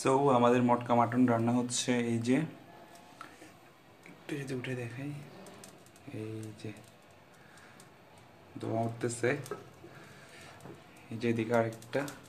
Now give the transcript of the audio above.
So আমাদের মটকা mutton রান্না হচ্ছে। এই যে একটু যদি উঠে দেখাই, এই যে ধোঁয়া উঠতেছে, এই যে এদিকে আরেকটা।